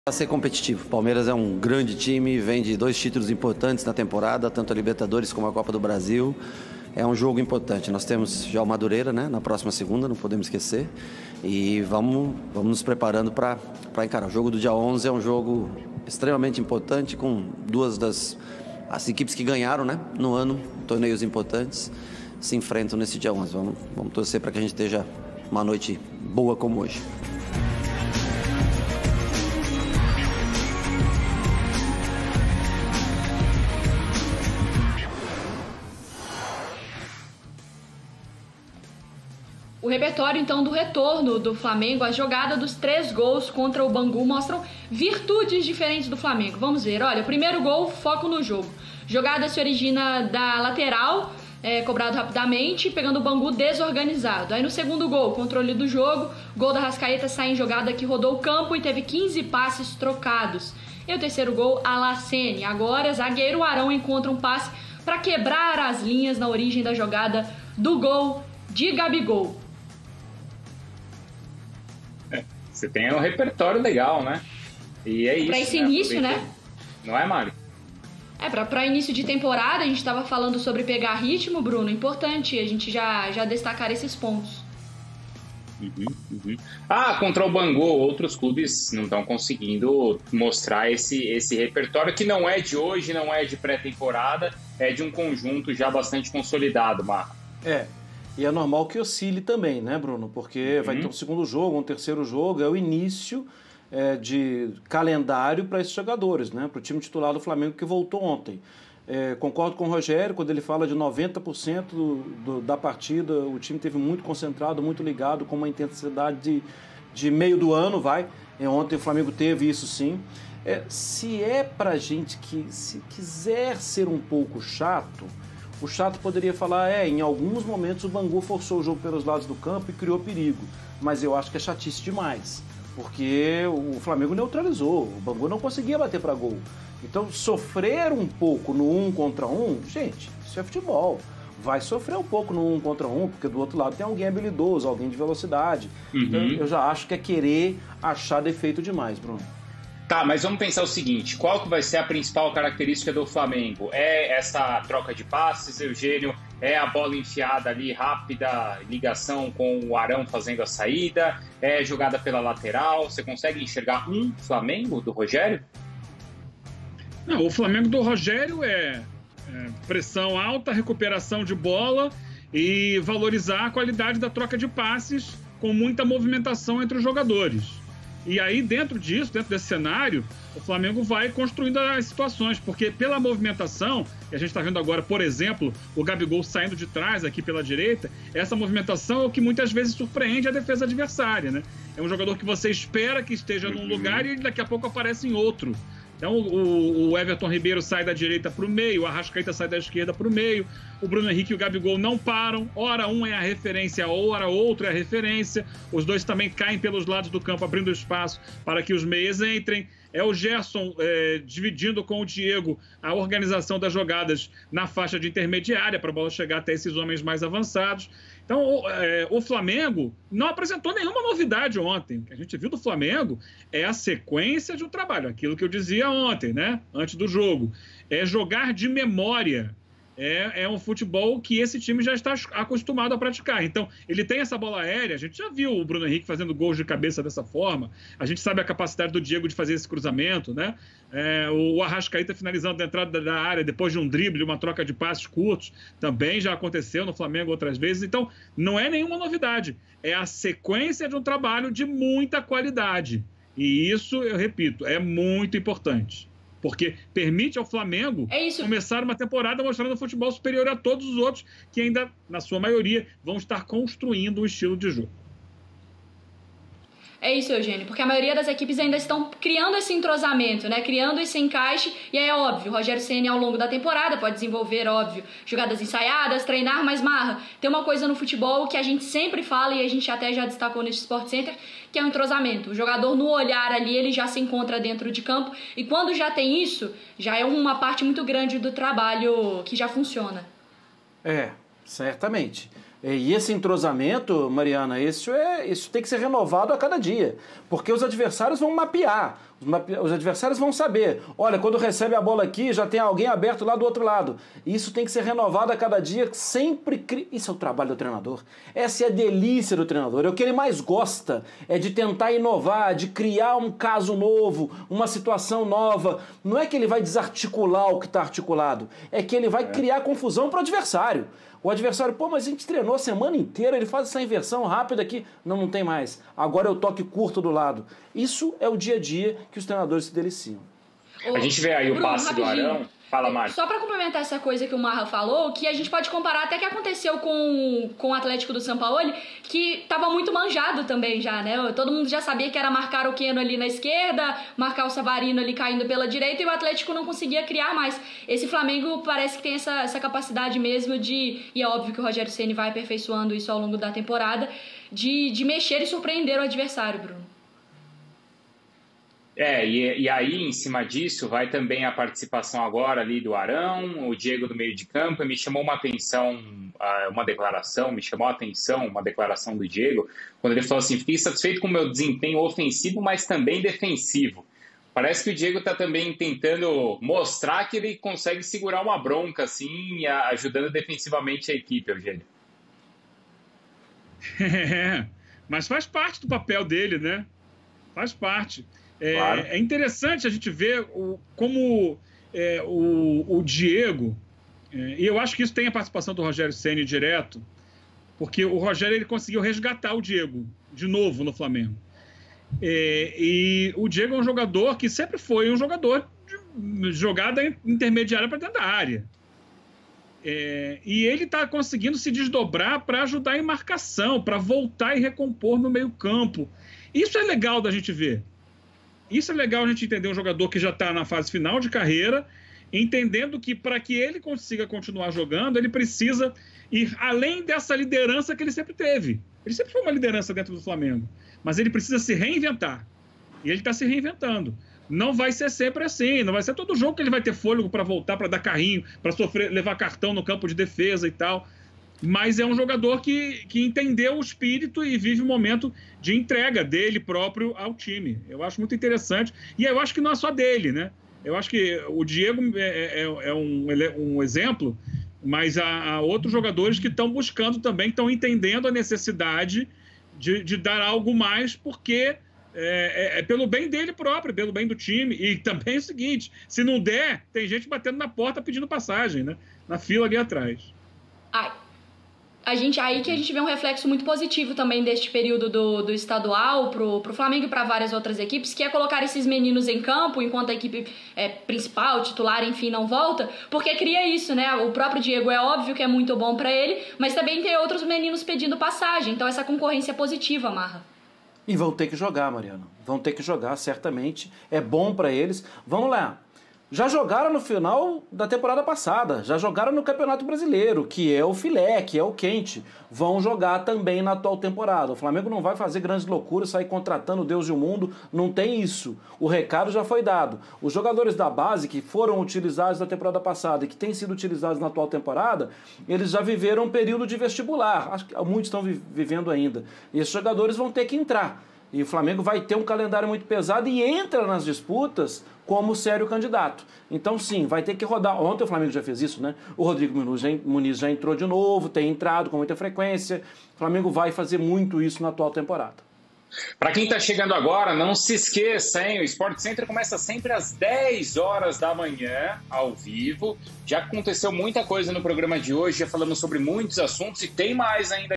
Para ser competitivo. O Palmeiras é um grande time, vem de 2 títulos importantes na temporada, tanto a Libertadores como a Copa do Brasil. É um jogo importante. Nós temos já o Madureira, né, na próxima segunda, não podemos esquecer. E vamos nos preparando para encarar. O jogo do dia 11 é um jogo extremamente importante, com as equipes que ganharam, né, no ano, torneios importantes, se enfrentam nesse dia 11. Vamos torcer para que a gente esteja uma noite boa como hoje. O repertório, então, do retorno do Flamengo, a jogada dos 3 gols contra o Bangu mostram virtudes diferentes do Flamengo. Vamos ver, olha, o primeiro gol, foco no jogo. Jogada se origina da lateral, cobrado rapidamente, pegando o Bangu desorganizado. Aí no segundo gol, controle do jogo, gol da Arrascaeta sai em jogada que rodou o campo e teve 15 passes trocados. E o terceiro gol, Alacene. Agora, zagueiro Arão encontra um passe para quebrar as linhas na origem da jogada do gol de Gabigol. Você tem um repertório legal, né? E é isso. Para esse início, né? Não é, Mari? Para início de temporada, a gente estava falando sobre pegar ritmo, Bruno. Importante a gente já destacar esses pontos. Contra o Bangu, outros clubes não estão conseguindo mostrar esse repertório que não é de hoje, não é de pré-temporada, é de um conjunto já bastante consolidado, Marra. E é normal que oscile também, né, Bruno? Porque vai ter um segundo jogo, um terceiro jogo, é o início de calendário para esses jogadores, né? Para o time titular do Flamengo que voltou ontem. Concordo com o Rogério quando ele fala de 90% da partida, o time teve muito concentrado, muito ligado, com uma intensidade de meio do ano, Ontem o Flamengo teve isso sim. Se é pra gente se quiser ser um pouco chato, o chato poderia falar, em alguns momentos o Bangu forçou o jogo pelos lados do campo e criou perigo. Mas eu acho que é chatice demais, porque o Flamengo neutralizou, o Bangu não conseguia bater para gol. Então, sofrer um pouco no 1 contra 1, gente, isso é futebol. Vai sofrer um pouco no 1 contra 1, porque do outro lado tem alguém habilidoso, alguém de velocidade. Então, eu já acho que é querer achar defeito demais, Bruno. Tá, mas vamos pensar o seguinte, qual que vai ser a principal característica do Flamengo? É essa troca de passes, Eugênio? É a bola enfiada ali, rápida, ligação com o Arão fazendo a saída? É jogada pela lateral? Você consegue enxergar um Flamengo do Rogério? Não, o Flamengo do Rogério é pressão alta, recuperação de bola e valorizar a qualidade da troca de passes com muita movimentação entre os jogadores. E aí, dentro desse cenário, o Flamengo vai construindo as situações, porque pela movimentação, que a gente está vendo agora, por exemplo, o Gabigol saindo de trás aqui pela direita, essa movimentação é o que muitas vezes surpreende a defesa adversária, né? É um jogador que você espera que esteja num lugar e daqui a pouco aparece em outro. Então o Everton Ribeiro sai da direita para o meio, o Arrascaeta sai da esquerda para o meio, o Bruno Henrique e o Gabigol não param, ora um é a referência, ora outro é a referência, os dois também caem pelos lados do campo, abrindo espaço para que os meias entrem. É o Gerson dividindo com o Diego a organização das jogadas na faixa de intermediária para a bola chegar até esses homens mais avançados. Então, o Flamengo não apresentou nenhuma novidade ontem. O que a gente viu do Flamengo é a sequência de um trabalho, aquilo que eu dizia ontem, né? Antes do jogo. É jogar de memória. É um futebol que esse time já está acostumado a praticar. Então, ele tem essa bola aérea. A gente já viu o Bruno Henrique fazendo gols de cabeça dessa forma. A gente sabe a capacidade do Diego de fazer esse cruzamento, né? O Arrascaeta finalizando da entrada da área depois de um drible, uma troca de passes curtos. Também já aconteceu no Flamengo outras vezes. Então, não é nenhuma novidade. É a sequência de um trabalho de muita qualidade. E isso, eu repito, é muito importante. Porque permite ao Flamengo começar uma temporada mostrando um futebol superior a todos os outros que ainda, na sua maioria, vão estar construindo o estilo de jogo. É isso, Eugênio, porque a maioria das equipes ainda estão criando esse entrosamento, né? Criando esse encaixe, e é óbvio, o Rogério Ceni ao longo da temporada pode desenvolver, óbvio, jogadas ensaiadas, treinar, mas Marra, tem uma coisa no futebol que a gente sempre fala e a gente até já destacou nesse Sport Center, que é o entrosamento. O jogador no olhar ali, ele já se encontra dentro de campo, e quando já tem isso, já é uma parte muito grande do trabalho que já funciona. Certamente. E esse entrosamento, Mariana, isso tem que ser renovado a cada dia, porque os adversários vão mapear Os adversários vão saber, olha, quando recebe a bola aqui, já tem alguém aberto lá do outro lado. Isso tem que ser renovado a cada dia, sempre... Isso é o trabalho do treinador. Essa é a delícia do treinador. É o que ele mais gosta, é de tentar inovar, de criar um caso novo, uma situação nova. Não é que ele vai desarticular o que está articulado, é que ele vai criar confusão para o adversário. O adversário, pô, mas a gente treinou a semana inteira, ele faz essa inversão rápida aqui. Não tem mais. Agora é o toque curto do lado. Isso é o dia a dia que os treinadores se deliciam. A gente vê aí Bruno, o passe do Arão. Fala, Marcos. Só para complementar essa coisa que o Marra falou, que a gente pode comparar até que aconteceu com o Atlético do Sampaoli, que estava muito manjado também já, né? Todo mundo já sabia que era marcar o Keno ali na esquerda, marcar o Savarino ali caindo pela direita, e o Atlético não conseguia criar mais. Esse Flamengo parece que tem essa capacidade mesmo de, e é óbvio que o Rogério Ceni vai aperfeiçoando isso ao longo da temporada, de mexer e surpreender o adversário, Bruno. E aí, em cima disso, vai também a participação agora ali do Arão, o Diego do meio de campo. Me chamou uma atenção uma declaração do Diego, quando ele falou assim: fiquei satisfeito com o meu desempenho ofensivo, mas também defensivo. Parece que o Diego está também tentando mostrar que ele consegue segurar uma bronca, assim, ajudando defensivamente a equipe, Eugênio. Mas faz parte do papel dele, né? Faz parte. Claro. É interessante a gente ver como o Diego, e eu acho que isso tem a participação do Rogério Ceni direto, porque o Rogério ele conseguiu resgatar o Diego de novo no Flamengo. E o Diego é um jogador que sempre foi um jogador de jogada intermediária para dentro da área. E ele está conseguindo se desdobrar para ajudar em marcação, para voltar e recompor no meio-campo. Isso é legal da gente ver. Isso é legal a gente entender um jogador que já está na fase final de carreira, entendendo que para que ele consiga continuar jogando, ele precisa ir além dessa liderança que ele sempre teve. Ele sempre foi uma liderança dentro do Flamengo, mas ele precisa se reinventar. E ele está se reinventando. Não vai ser sempre assim, não vai ser todo jogo que ele vai ter fôlego para voltar, para dar carrinho, para levar cartão no campo de defesa e tal. Mas é um jogador que entendeu o espírito e vive um momento de entrega dele próprio ao time. Eu acho muito interessante. E eu acho que não é só dele, né? Eu acho que o Diego é um exemplo, mas há outros jogadores que estão buscando também, estão entendendo a necessidade de dar algo mais, porque é pelo bem dele próprio, pelo bem do time. E também é o seguinte, se não der, tem gente batendo na porta pedindo passagem, né? Na fila ali atrás. Aí que a gente vê um reflexo muito positivo também deste período do estadual pro Flamengo e para várias outras equipes, que é colocar esses meninos em campo enquanto a equipe principal, titular, enfim, não volta, porque cria isso, né? O próprio Diego é óbvio que é muito bom para ele, mas também tem outros meninos pedindo passagem, então essa concorrência é positiva, Marra. E vão ter que jogar, Mariana. Vão ter que jogar, certamente. É bom para eles. Vamos lá. Já jogaram no final da temporada passada, já jogaram no Campeonato Brasileiro, que é o filé, que é o quente. Vão jogar também na atual temporada. O Flamengo não vai fazer grandes loucuras, sair contratando Deus e o mundo, não tem isso. O recado já foi dado. Os jogadores da base que foram utilizados na temporada passada e que têm sido utilizados na atual temporada, eles já viveram um período de vestibular. Acho que muitos estão vivendo ainda. E esses jogadores vão ter que entrar. E o Flamengo vai ter um calendário muito pesado e entra nas disputas como sério candidato. Então, sim, vai ter que rodar. Ontem o Flamengo já fez isso, né? O Rodrigo Muniz já entrou de novo, tem entrado com muita frequência. O Flamengo vai fazer muito isso na atual temporada. Para quem está chegando agora, não se esqueça, hein? O Sport Center começa sempre às 10 horas da manhã, ao vivo. Já aconteceu muita coisa no programa de hoje, já falamos sobre muitos assuntos e tem mais ainda.